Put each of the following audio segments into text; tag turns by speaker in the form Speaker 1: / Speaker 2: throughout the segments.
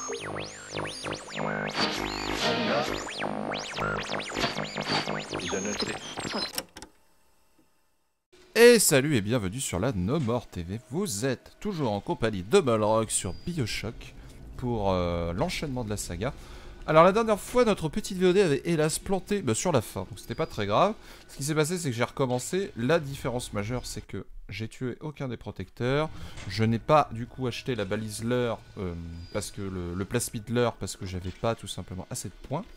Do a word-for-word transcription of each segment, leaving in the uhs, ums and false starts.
Speaker 1: Et salut et bienvenue sur la No More T V. Vous êtes toujours en compagnie de Balrog sur BioShock pour euh, l'enchaînement de la saga. Alors la dernière fois, notre petite V O D avait hélas planté bah, sur la fin, donc c'était pas très grave. Ce qui s'est passé, c'est que j'ai recommencé. La différence majeure, c'est que j'ai tué aucun des protecteurs. Je n'ai pas du coup acheté la balise leurre, euh, parce que le, le plasmide leurre, parce que j'avais pas tout simplement assez de points.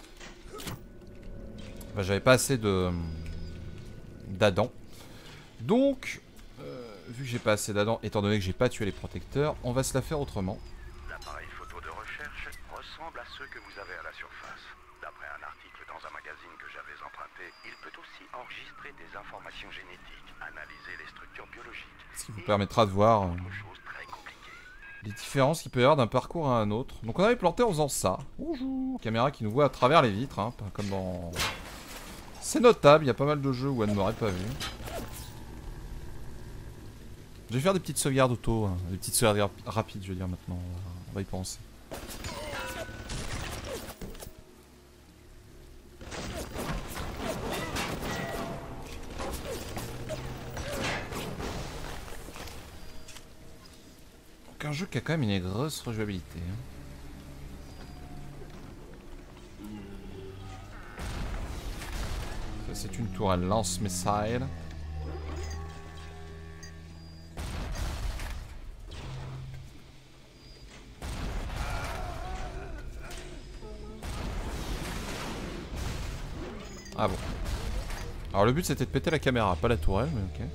Speaker 1: Enfin, j'avais pas assez de d'Adam. Donc, euh, vu que j'ai pas assez d'Adam, étant donné que j'ai pas tué les protecteurs, on va se la faire autrement.
Speaker 2: L'appareil photo de recherche ressemble à ceux que vous avez à la surface. D'après un article dans un magazine que j'avais emprunté, il peut aussi enregistrer des informations génétiques, analyser les structures biologiques.
Speaker 1: Ce qui vous permettra de voir euh, les différences qu'il peut y avoir d'un parcours à un autre. Donc on avait planté en faisant ça. Bonjour. Caméra qui nous voit à travers les vitres, hein, comme dans... C'est notable, il y a pas mal de jeux où elle ne m'aurait pas vu. Je vais faire des petites sauvegardes auto, hein. Des petites sauvegardes rapides, je veux dire maintenant. On va y penser. Donc un jeu qui a quand même une grosse rejouabilité. Hein. Ça c'est une tour à lance-missile. Ah bon. Alors le but c'était de péter la caméra, pas la tourelle, mais ok.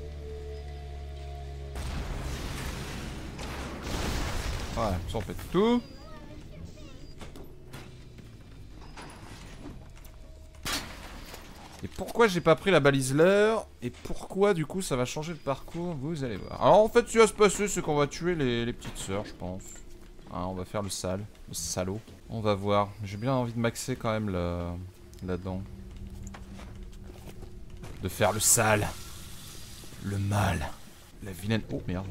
Speaker 1: Ouais, ça on pète tout. Et pourquoi j'ai pas pris la balise leurre? Et pourquoi du coup ça va changer le parcours? Vous allez voir. Alors en fait ce qui va se passer c'est qu'on va tuer les, les petites sœurs je pense. Hein, on va faire le sale, le salaud. On va voir. J'ai bien envie de maxer quand même là-dedans. De faire le sale. Le mal. La vilaine... Oh merde.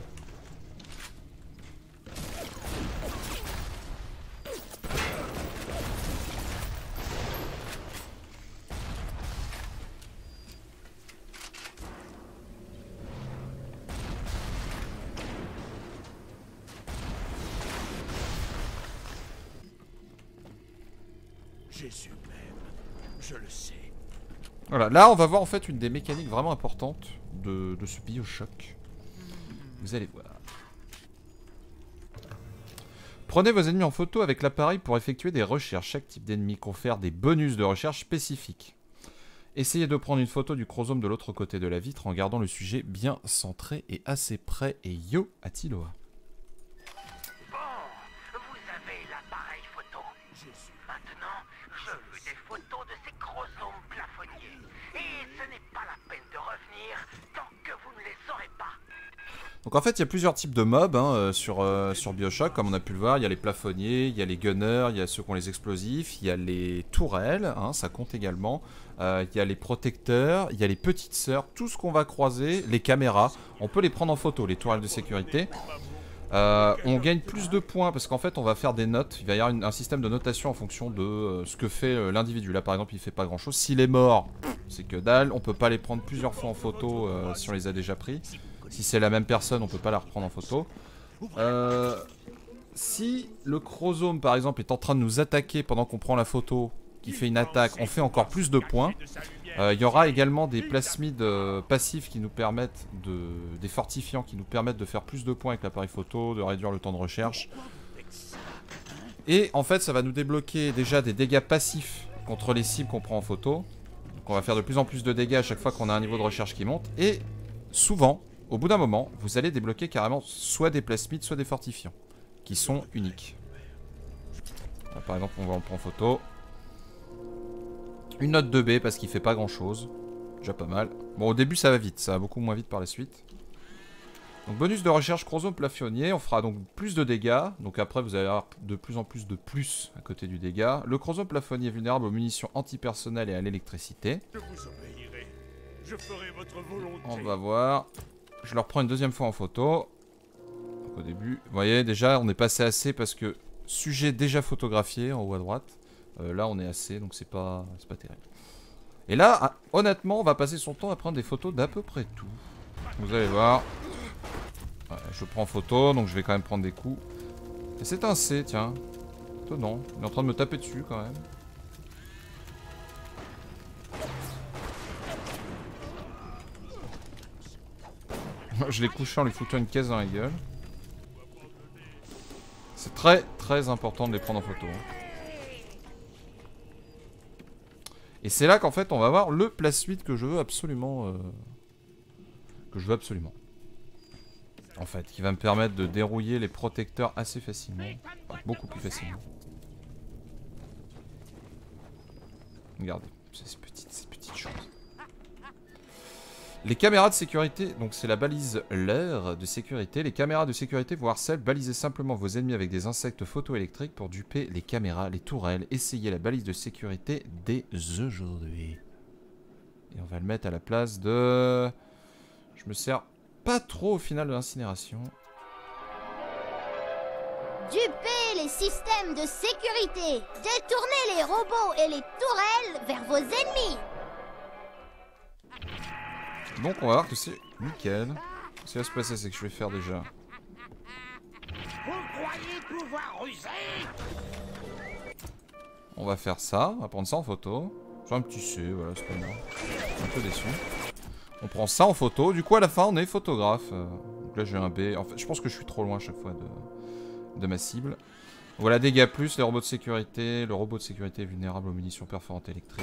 Speaker 3: Jésus même, je le sais.
Speaker 1: Voilà, là on va voir en fait une des mécaniques vraiment importantes de, de ce BioShock. Vous allez voir. Prenez vos ennemis en photo avec l'appareil pour effectuer des recherches. Chaque type d'ennemi confère des bonus de recherche spécifiques. Essayez de prendre une photo du chromosome de l'autre côté de la vitre en gardant le sujet bien centré et assez près. Et yo, Attiloa.
Speaker 2: Bon, vous avez l'appareil photo.
Speaker 3: Jésus.
Speaker 2: Maintenant, je veux des photos de ces chromosomes plafonniers. Et ce n'est pas la peine de revenir tant que vous ne les aurez pas.
Speaker 1: Donc en fait il y a plusieurs types de mobs hein, euh, sur, euh, sur BioShock, comme on a pu le voir. Il y a les plafonniers, il y a les gunners, il y a ceux qui ont les explosifs, il y a les tourelles, hein, ça compte également. Euh, il y a les protecteurs, il y a les petites sœurs, tout ce qu'on va croiser, les caméras, on peut les prendre en photo, les tourelles de sécurité. Euh, on gagne plus de points parce qu'en fait on va faire des notes, il va y avoir une, un système de notation en fonction de euh, ce que fait euh, l'individu. Là par exemple il fait pas grand chose, s'il est mort c'est que dalle, on peut pas les prendre plusieurs fois en photo euh, si on les a déjà pris. Si c'est la même personne on peut pas la reprendre en photo. Euh, si le chromosome par exemple est en train de nous attaquer pendant qu'on prend la photo, qui fait une attaque, on fait encore plus de points. Euh, il y aura également des plasmides euh, passifs qui nous permettent de... des fortifiants qui nous permettent de faire plus de points avec l'appareil photo, de réduire le temps de recherche. Et en fait ça va nous débloquer déjà des dégâts passifs contre les cibles qu'on prend en photo. Donc on va faire de plus en plus de dégâts à chaque fois qu'on a un niveau de recherche qui monte. Et souvent, au bout d'un moment, vous allez débloquer carrément soit des plasmides, soit des fortifiants, qui sont uniques. Là, par exemple on va en prendre en photo. Une note deux B parce qu'il fait pas grand chose. Déjà pas mal. Bon au début ça va vite, ça va beaucoup moins vite par la suite. Donc bonus de recherche chromosome plafonnier, on fera donc plus de dégâts. Donc après vous allez avoir de plus en plus de plus à côté du dégât. Le chromosome plafonnier est vulnérable aux munitions antipersonnelles et à l'électricité.
Speaker 3: Je vous obéirai. Je ferai votre volonté.
Speaker 1: On va voir. Je le reprends une deuxième fois en photo. Donc au début, vous voyez déjà on est passé assez parce que sujet déjà photographié en haut à droite. Euh, là, on est assez, donc c'est pas, c'est pas terrible. Et là, ah, honnêtement, on va passer son temps à prendre des photos d'à peu près tout. Vous allez voir. Ouais, je prends photo, donc je vais quand même prendre des coups. Et c'est un C, tiens. Étonnant. Il est en train de me taper dessus quand même. Je l'ai couché en lui foutant une caisse dans la gueule. C'est très très important de les prendre en photo. Et c'est là qu'en fait on va avoir le place huit que je veux absolument... Euh, que je veux absolument. En fait, qui va me permettre de dérouiller les protecteurs assez facilement. Enfin, beaucoup plus facilement. Regardez, ces petites, ces petites choses. Les caméras de sécurité, donc c'est la balise l'air de sécurité. Les caméras de sécurité vous harcèlent, balisez simplement vos ennemis avec des insectes photoélectriques pour duper les caméras, les tourelles. Essayez la balise de sécurité dès aujourd'hui. Et on va le mettre à la place de... Je me sers pas trop au final de l'incinération.
Speaker 4: Dupez les systèmes de sécurité. Détournez les robots et les tourelles vers vos ennemis.
Speaker 1: Donc on va voir que c'est nickel. Ce qui va se passer, c'est que je vais faire déjà.
Speaker 5: Vous croyez pouvoir ruser?
Speaker 1: On va faire ça, on va prendre ça en photo. J'ai un petit C, voilà, c'est pas grave. Un peu déçu. On prend ça en photo, du coup à la fin on est photographe. Euh, donc là j'ai un B. En fait, je pense que je suis trop loin à chaque fois de, de ma cible. Voilà, dégâts plus, les robots de sécurité. Le robot de sécurité est vulnérable aux munitions perforantes électriques.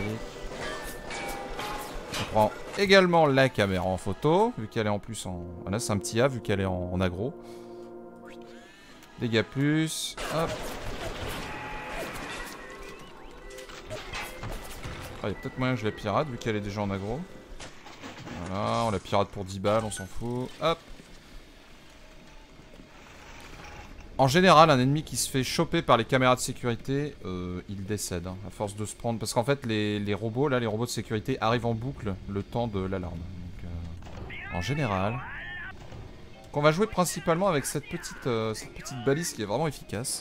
Speaker 1: On prend également la caméra en photo, vu qu'elle est en plus en... Ah là c'est un petit A, vu qu'elle est en, en aggro. Dégâts plus. Hop. Ah, il y a peut-être moyen que je la pirate, vu qu'elle est déjà en aggro. Voilà, on la pirate pour dix balles, on s'en fout. Hop. En général, un ennemi qui se fait choper par les caméras de sécurité, euh, il décède, hein, à force de se prendre. Parce qu'en fait, les, les robots, là, les robots de sécurité arrivent en boucle le temps de l'alarme. Donc, euh, en général. Donc on va jouer principalement avec cette petite, euh, cette petite balise qui est vraiment efficace.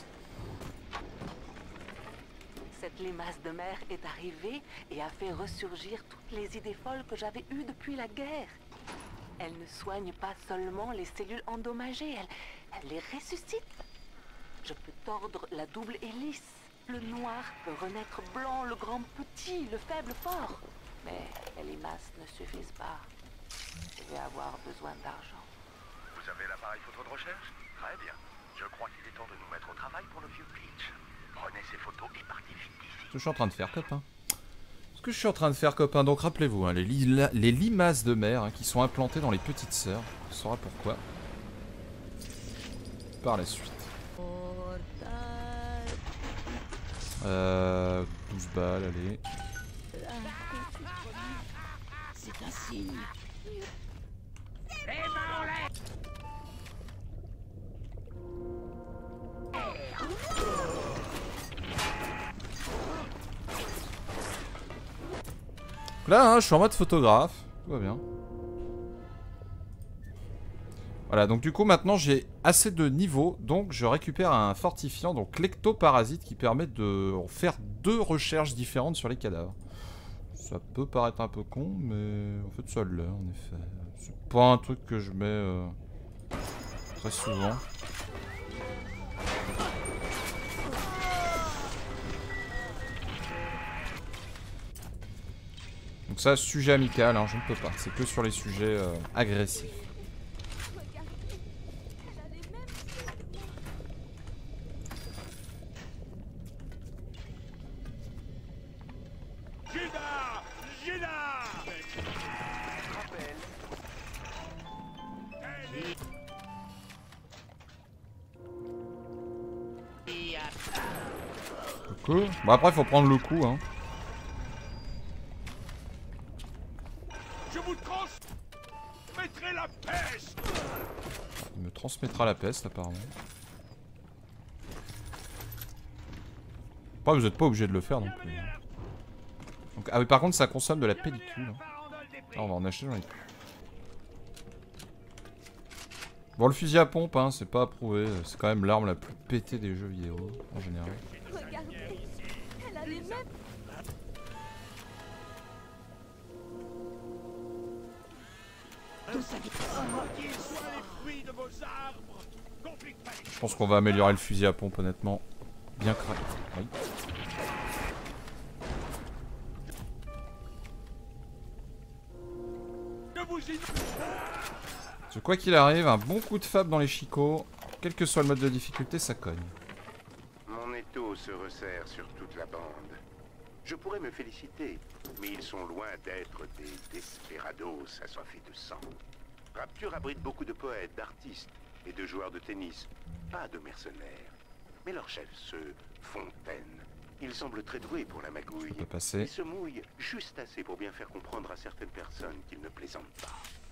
Speaker 6: Cette limace de mer est arrivée et a fait ressurgir toutes les idées folles que j'avais eues depuis la guerre. Elle ne soigne pas seulement les cellules endommagées, elle, elle les ressuscite. Je peux tordre la double hélice. Le noir peut renaître blanc, le grand petit, le faible fort. Mais les limaces ne suffisent pas. Je vais avoir besoin d'argent.
Speaker 2: Vous avez l'appareil photo de recherche? Très bien. Je crois qu'il est temps de nous mettre au travail pour le vieux Glitch. Prenez ces photos et partez vite d'ici.
Speaker 1: Ce que je suis en train de faire, copain. Ce que je suis en train de faire, copain. Donc rappelez-vous, hein, les, li les limaces de mer hein, qui sont implantées dans les petites sœurs. On saura pourquoi. Par la suite. Euh, douze balles, allez.
Speaker 5: C'est un signe.
Speaker 1: Là, hein, je suis en mode photographe. Tout va bien. Voilà, donc du coup, maintenant, j'ai assez de niveau. Donc, je récupère un fortifiant, donc l'ectoparasite, qui permet de faire deux recherches différentes sur les cadavres. Ça peut paraître un peu con, mais en fait, ça l'est, en effet. C'est pas un truc que je mets euh, très souvent. Donc ça, sujet amical, hein, je ne peux pas. C'est que sur les sujets euh, agressifs.
Speaker 3: Gina! Gina!
Speaker 1: Coucou. Bon après, il faut prendre le coup, hein.
Speaker 3: Je vous transmettrai la peste!
Speaker 1: Il me transmettra la peste, apparemment. Après, vous n'êtes pas obligé de le faire non plus. Donc, ah oui, par contre, ça consomme de la pellicule. Ah, on va en acheter, j'en ai plus. Bon, le fusil à pompe, hein, c'est pas approuvé. C'est quand même l'arme la plus pétée des jeux vidéo, en général.
Speaker 4: Regardez, elle a les mêmes.
Speaker 3: Qu'ils soient les fruits de vos arbres. Complique pas les
Speaker 1: Je pense qu'on va améliorer le fusil à pompe, honnêtement. Bien craqué. Oui.
Speaker 3: que vous y...
Speaker 1: Parce que quoi qu'il arrive, un bon coup de fab dans les chicots, quel que soit le mode de difficulté, ça cogne.
Speaker 2: Mon étau se resserre sur toute la bande. Je pourrais me féliciter, mais ils sont loin d'être des desperados assoiffés de sang. Rapture abrite beaucoup de poètes, d'artistes et de joueurs de tennis. Pas de mercenaires. Mais leur chef, ce Fontaine, il semble très doué pour la magouille.
Speaker 1: Je peux passer.
Speaker 2: Il se mouille juste assez pour bien faire comprendre à certaines personnes qu'il ne plaisante pas.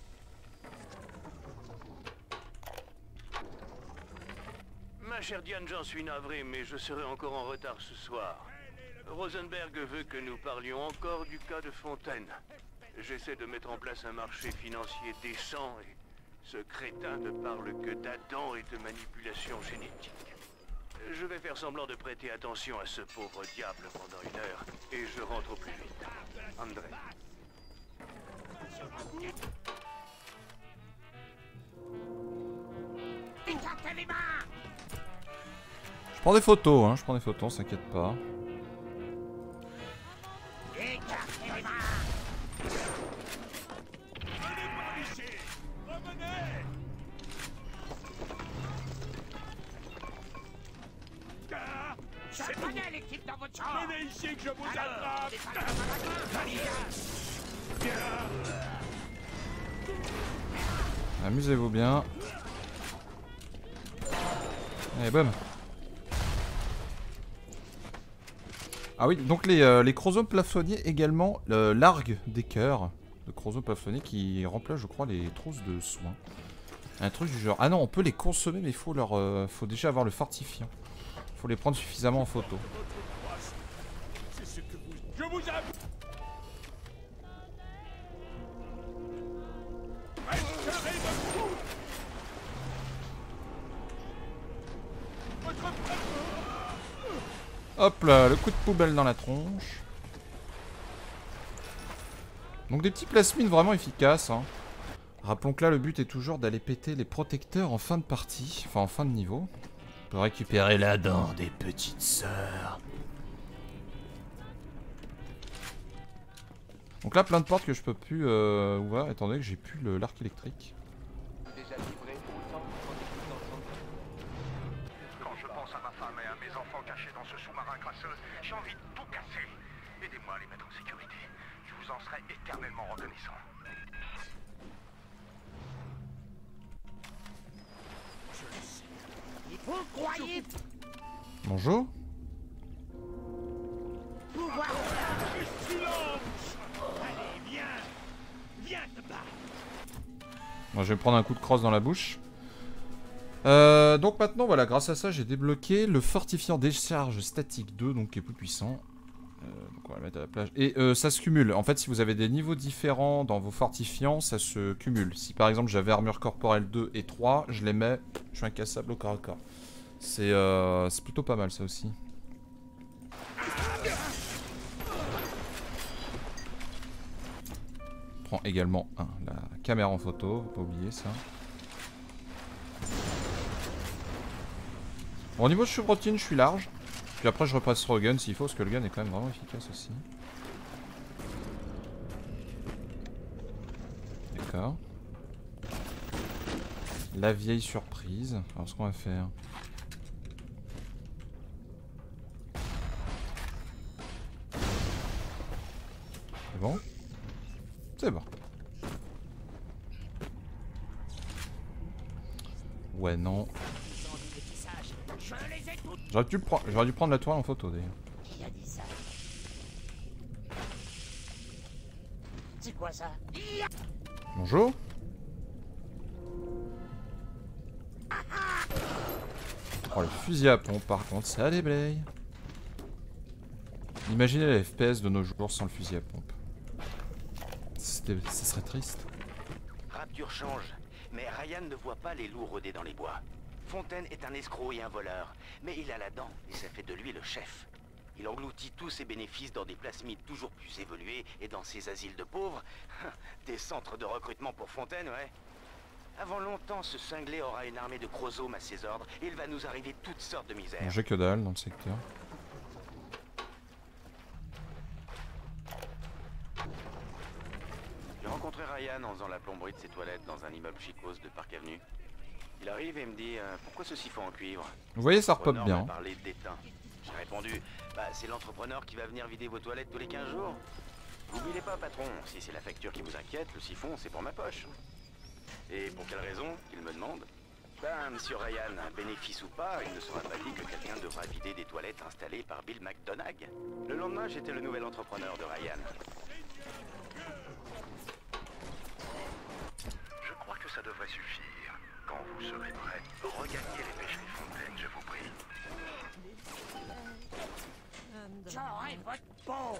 Speaker 7: Ma chère Diane, j'en suis navré, mais je serai encore en retard ce soir. Rosenberg veut que nous parlions encore du cas de Fontaine. J'essaie de mettre en place un marché financier décent et ce crétin ne parle que d'Adam et de manipulation génétique. Je vais faire semblant de prêter attention à ce pauvre diable pendant une heure et je rentre au plus vite. André.
Speaker 5: Écartez les mains!
Speaker 1: Je prends des photos, hein, je prends des photos, on s'inquiète pas.
Speaker 5: Écartez les mains!
Speaker 3: Venez par ici. Revenez. Ah,
Speaker 5: Je connais l'équipe dans votre champ!
Speaker 3: venez ici que je vous
Speaker 5: Alors,
Speaker 3: attrape.
Speaker 5: c'est pas la
Speaker 1: Amusez-vous bien. Allez, boum. Ah oui, donc les, euh, les chromosomes plafonniers également euh, larguent des cœurs de chromosomes plafonniers qui remplacent, je crois, les trousses de soins. Un truc du genre. Ah non, on peut les consommer, mais il faut, leur, euh, faut déjà avoir le fortifiant. Il faut les prendre suffisamment en photo.
Speaker 3: C'est ce que vous... Je vous avoue. Resterez debout. Votre frère...
Speaker 1: Hop là, le coup de poubelle dans la tronche. Donc des petits plasmines vraiment efficaces, hein. Rappelons que là, le but est toujours d'aller péter les protecteurs en fin de partie, enfin en fin de niveau. Pour récupérer la dent des petites sœurs. Donc là, plein de portes que je peux plus euh, ouvrir, étant donné que j'ai plus le- l'arc électrique.
Speaker 2: Quand je pense à ma femme et à mes enfants cachés dans ce sous-marin crasseuse, j'ai envie de tout casser. Aidez-moi à les mettre en sécurité. Je vous en serai éternellement reconnaissant.
Speaker 5: Vous croyez
Speaker 1: Bonjour.
Speaker 5: pouvoir...
Speaker 3: Silence. Allez, viens. Viens te battre.
Speaker 1: Moi, je vais me prendre un coup de crosse dans la bouche. Euh, donc maintenant, voilà, grâce à ça, j'ai débloqué le fortifiant décharge statique deux, donc qui est plus puissant. Euh, donc on va le mettre à la plage. Et euh, ça se cumule. En fait, si vous avez des niveaux différents dans vos fortifiants, ça se cumule. Si par exemple j'avais armure corporelle deux et trois, je les mets, je suis incassable au corps à corps. C'est euh, c'est plutôt pas mal ça aussi. Je prends également un, la caméra en photo, faut pas oublier ça. Bon, au niveau de chevrotine, je suis large. Puis après, je repasse au gun s'il faut, parce que le gun est quand même vraiment efficace aussi. D'accord. La vieille surprise. Alors, ce qu'on va faire. C'est bon? C'est bon. Ouais, non. J'aurais dû, pre- j'aurais dû prendre la toile en photo d'ailleurs.
Speaker 5: Qui a dit ça? C'est quoi ça?
Speaker 1: Bonjour. Oh, le fusil à pompe par contre, ça déblaye. Imaginez les F P S de nos jours sans le fusil à pompe. C'était- Ça serait triste.
Speaker 7: Rapture change.
Speaker 2: Mais Ryan ne voit pas les loups rôder dans les bois. Fontaine est un escroc et un voleur, mais il a la dent et ça fait de lui le chef. Il engloutit tous ses bénéfices dans des plasmides toujours plus évolués et dans ses asiles de pauvres. Des centres de recrutement pour Fontaine, ouais. Avant longtemps, ce cinglé aura une armée de chromosomes à ses ordres et il va nous arriver toutes sortes de misères.
Speaker 1: J'ai que dalle dans le secteur.
Speaker 2: J'ai rencontré Ryan en faisant la plomberie de ses toilettes dans un immeuble chicose de Park Avenue. Il arrive et me dit euh, pourquoi ce siphon en cuivre?
Speaker 1: Vous voyez, ça repop
Speaker 2: L'entrepreneur
Speaker 1: bien.
Speaker 2: m'a parlé d'étain. J'ai répondu, bah c'est l'entrepreneur qui va venir vider vos toilettes tous les quinze jours. N'oubliez pas, patron, si c'est la facture qui vous inquiète, le siphon c'est pour ma poche. Et pour quelle raison? Il me demande. Ben, monsieur Ryan, bénéfice ou pas, il ne sera pas dit que quelqu'un devra vider des toilettes installées par Bill McDonagh. Le lendemain, j'étais le nouvel entrepreneur de Ryan.
Speaker 3: Je crois que ça devrait suffire. Quand vous serez prêt, regagnez les pêcheries Fontaine, je vous prie.
Speaker 5: J'aurai votre peau.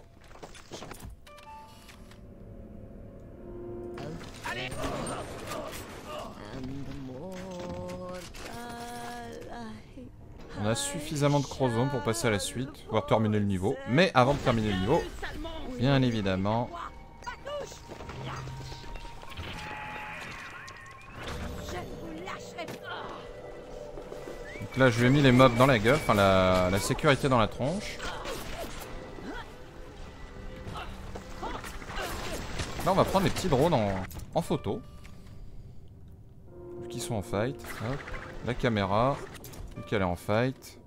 Speaker 5: Allez.
Speaker 1: On a suffisamment de chromosomes pour passer à la suite, voire terminer le niveau. Mais avant de terminer le niveau, bien évidemment... Donc là, je lui ai mis les mobs dans la gueule, enfin la, la sécurité dans la tronche. Là, on va prendre les petits drones en, en photo. Vu qu'ils sont en fight. Hop. La caméra. Vu qu'elle est en fight.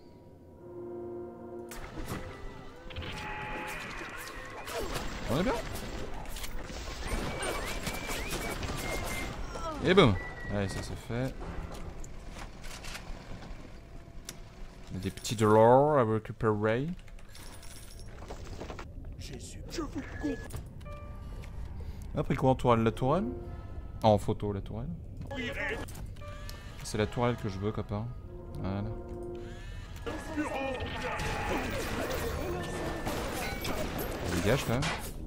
Speaker 1: On est bien. Et boum. Allez, ça c'est fait. Il y a des petits dollars à récupérer. Après quoi en tourelle? La tourelle? Ah, en photo la tourelle. C'est la tourelle que je veux, copain. Voilà. Dégage quand même.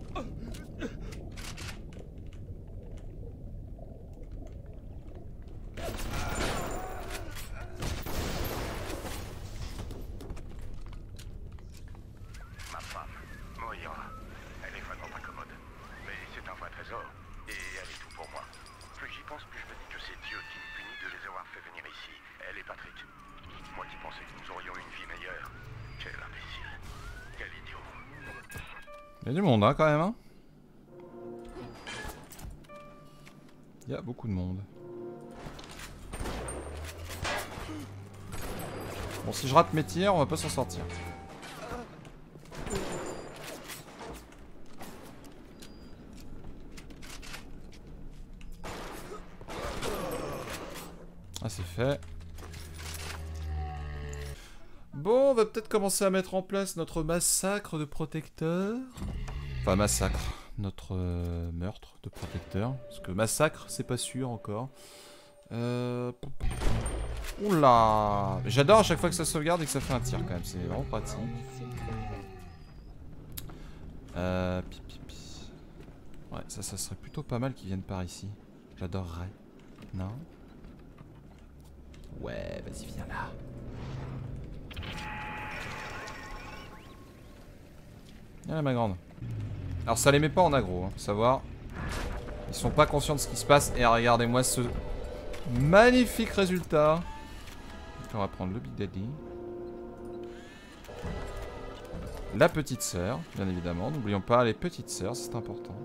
Speaker 3: Ma femme, Moira, elle est vraiment pas commode. Mais c'est un vrai trésor, et elle est tout pour moi. Plus j'y pense, plus je me dis que c'est Dieu qui nous punit de les avoir fait venir ici, elle et Patrick. Moi qui pensais que nous aurions une vie meilleure. Quel imbécile. Quel idiot.
Speaker 1: Il y a du monde, hein, quand même, hein. Il y a beaucoup de monde. Bon, si je rate mes tirs, on va pas s'en sortir. Ah, c'est fait. Bon, on va peut-être commencer à mettre en place notre massacre de protecteurs. Enfin, massacre. Notre euh, meurtre de protecteurs. Parce que massacre, c'est pas sûr encore. Euh... Oula! J'adore à chaque fois que ça sauvegarde et que ça fait un tir quand même. C'est vraiment pratique. Euh... Pi, pi, pi. Ouais, ça, ça serait plutôt pas mal qu'ils viennent par ici. J'adorerais. Non? Ouais, vas-y, viens là. Viens là, ma grande. Alors, ça les met pas en aggro, hein, faut savoir. Ils sont pas conscients de ce qui se passe. Et regardez-moi ce magnifique résultat. Donc, on va prendre le Big Daddy. La petite sœur, bien évidemment. N'oublions pas les petites sœurs, c'est important.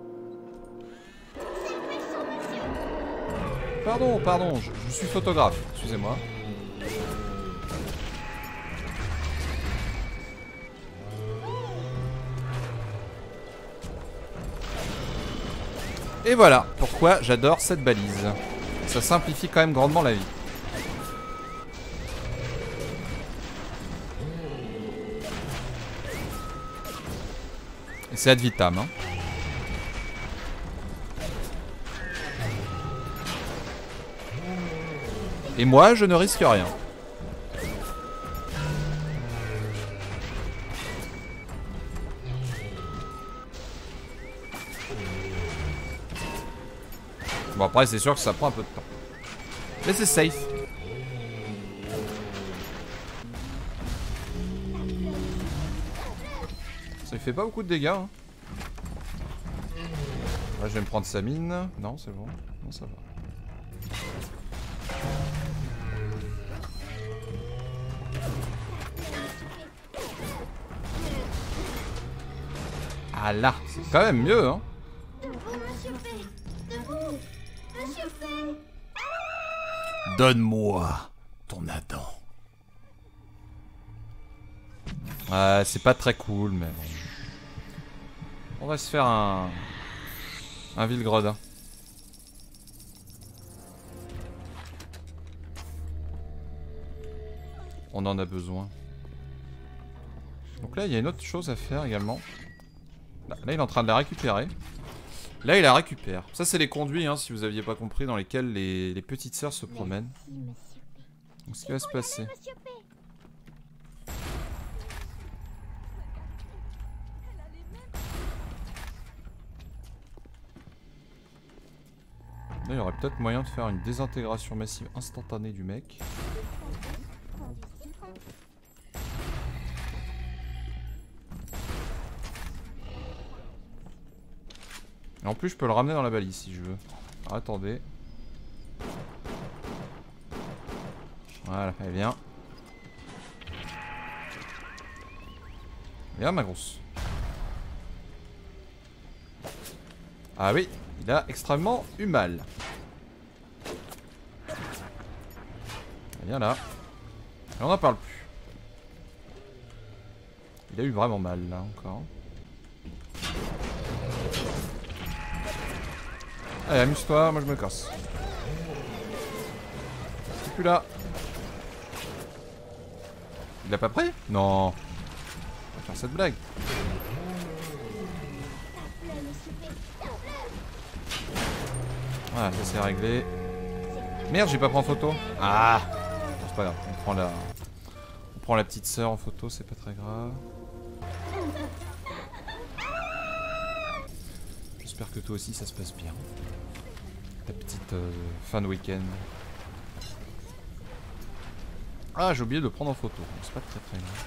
Speaker 1: Pardon, pardon, je, je suis photographe, excusez-moi. Et voilà pourquoi j'adore cette balise. Ça simplifie quand même grandement la vie. Et c'est ad vitam, hein. Et moi, je ne risque rien. Bon après c'est sûr que ça prend un peu de temps. Mais c'est safe. Ça lui fait pas beaucoup de dégâts. Hein. Là je vais me prendre sa mine. Non c'est bon. Non ça va. Ah là, c'est quand même mieux hein. Donne-moi ton Adam. Ouais, c'est pas très cool, mais bon. On va se faire un... Un Vilgrodin. On en a besoin. Donc là, il y a une autre chose à faire également. Là, là il est en train de la récupérer. Là, il la récupère. Ça, c'est les conduits, hein, si vous aviez pas compris, dans lesquels les, les petites sœurs se promènent. Donc, ce qui va se passer. Là, il y aurait peut-être moyen de faire une désintégration massive instantanée du mec. Et en plus, je peux le ramener dans la balise si je veux. Alors, attendez. Voilà, elle vient. Viens, ma grosse. Ah oui, il a extrêmement eu mal. Viens là. Et on n'en parle plus. Il a eu vraiment mal là encore. Allez, amuse-toi, moi je me casse. C'est plus là. Il l'a pas pris? Non. On va faire cette blague. Voilà, ça c'est réglé. Merde, j'ai pas pris en photo. Ah, c'est pas grave, on prend la... On prend la petite sœur en photo, c'est pas très grave. J'espère que toi aussi ça se passe bien. Ta petite euh, fin de week-end. Ah, j'ai oublié de prendre en photo. C'est pas très très grave.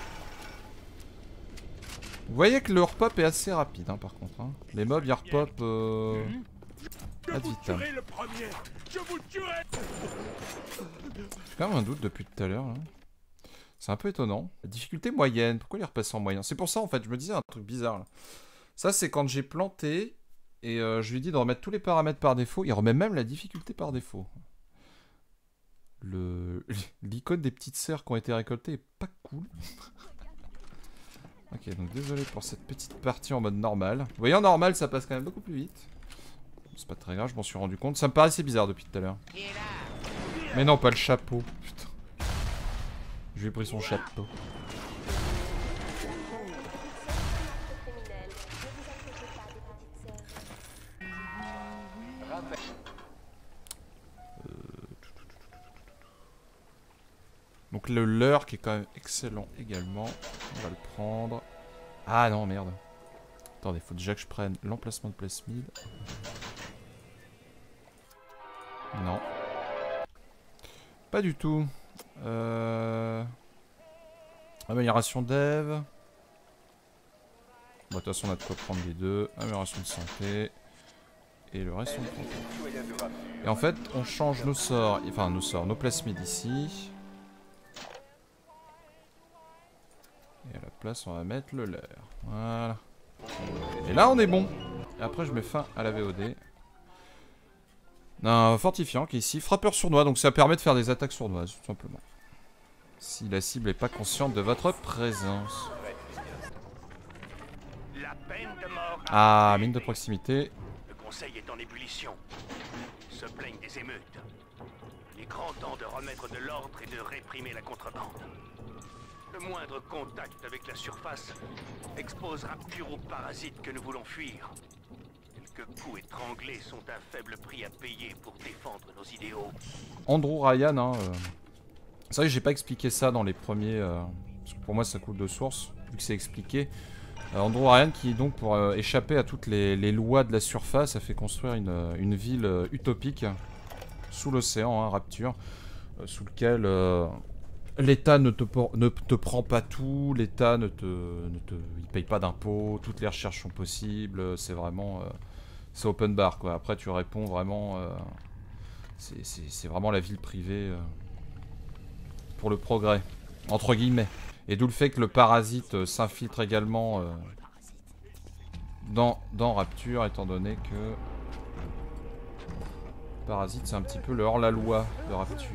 Speaker 1: Vous voyez que le repop est assez rapide, hein, par contre. Hein. Les mobs, ils repop. Euh... Ad vitam. J'ai quand même un doute depuis tout à l'heure. C'est un peu étonnant. La difficulté moyenne. Pourquoi il est repassé en moyen? C'est pour ça en fait. Je me disais un truc bizarre là. Ça, c'est quand j'ai planté. Et euh, je lui ai dit de remettre tous les paramètres par défaut. Il remet même la difficulté par défaut. Le l'icône des petites serres qui ont été récoltées est pas cool. Ok, donc désolé pour cette petite partie en mode normal. Vous voyez, en normal, ça passe quand même beaucoup plus vite. C'est pas très grave, je m'en suis rendu compte. Ça me paraissait bizarre depuis tout à l'heure. Mais non, pas le chapeau. Putain. Je lui ai pris son chapeau. Donc le leurre qui est quand même excellent également. On va le prendre. Ah non, merde. Attendez, faut déjà que je prenne l'emplacement de plasmide. Non. Pas du tout. Euh... Amélioration dev. Bon, de toute façon, on a de quoi prendre les deux. Amélioration de santé. Et le reste, on le prend. Et en fait, on change nos sorts. Enfin, nos sorts, nos plasmides ici. Et à la place, on va mettre le leurre. Voilà. Et là, on est bon. Et après, je mets fin à la V O D. Un fortifiant qui est ici. Frappeur sournois. Donc, ça permet de faire des attaques sournoises, tout simplement. Si la cible n'est pas consciente de votre présence. Ah, mine de proximité.
Speaker 7: Le conseil est en ébullition. Ils se plaignent des émeutes. Il est grand temps de remettre de l'ordre et de réprimer la contrebande. Le moindre contact avec la surface exposera pur aux parasites que nous voulons fuir. Quelques coups étranglés sont un faible prix à payer pour défendre nos idéaux.
Speaker 1: Andrew Ryan, hein. Euh... C'est vrai que j'ai pas expliqué ça dans les premiers. Euh... Parce que pour moi, ça coule de source, vu que c'est expliqué. Euh, Andrew Ryan qui donc pour euh, échapper à toutes les, les lois de la surface a fait construire une, une ville euh, utopique sous l'océan, hein, Rapture, euh, sous lequel euh, l'État ne te, ne te prend pas tout, l'État ne te, ne te il paye pas d'impôts, toutes les recherches sont possibles, c'est vraiment... Euh, c'est open bar quoi, après tu réponds vraiment... Euh, c'est vraiment la ville privée euh, pour le progrès, entre guillemets. Et d'où le fait que le parasite euh, s'infiltre également euh, dans, dans Rapture, étant donné que... Le parasite c'est un petit peu le hors-la-loi de Rapture.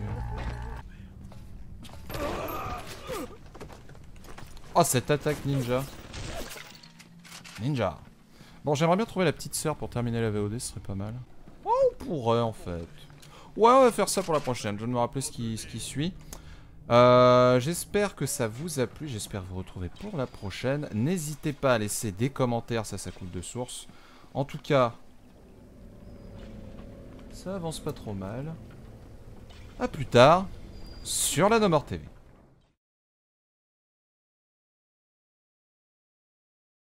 Speaker 1: Oh, cette attaque ninja. Ninja. Bon, j'aimerais bien trouver la petite sœur pour terminer la V O D, ce serait pas mal. Oh, on pourrait en fait. Ouais, on va faire ça pour la prochaine. Je viens de me rappeler ce qui, ce qui suit. Euh, j'espère que ça vous a plu. J'espère vous retrouver pour la prochaine. N'hésitez pas à laisser des commentaires, ça, ça coûte de source. En tout cas, ça avance pas trop mal. A plus tard sur la No More T V.